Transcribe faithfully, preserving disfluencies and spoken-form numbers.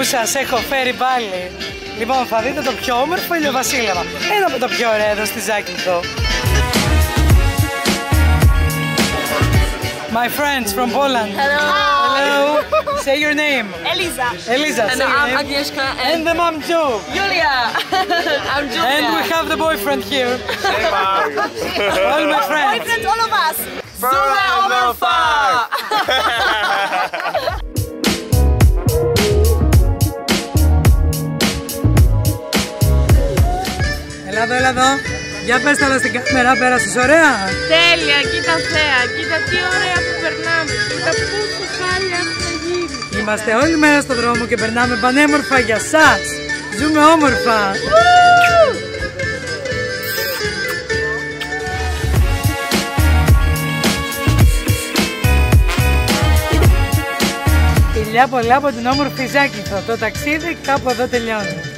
σας έχω φέρει πάλι. Λοιπόν, θα δείτε το πιο όμορφο ηλιοβασίλεμα. Ένα από τα πιο ωραία εδώ στη Ζάκυνθο. My friends from Poland. Hello. Hello. Say your name. Eliza. Eliza. And say your I'm name. Agnieszka. And, and the mom too. Julia. I'm Julia. And we have the boyfriend here. All my friends. Boyfriend, all of us. Zuma όμορφα. Έλα εδώ, έλα εδώ. Για πες τώρα στην κάμερα, πέρασες ωραία? Τέλεια, κοίτα θέα, κοίτα τι ωραία που περνάμε, κοίτα πόσο χάλια έχουμε γίνει. Είμαστε όλη μέρα στον δρόμο και περνάμε πανέμορφα για σας. Ζούμε όμορφα. Φιλιά πολλά από την όμορφη Ζάκυνθο. Το ταξίδι κάπου εδώ τελειώνει.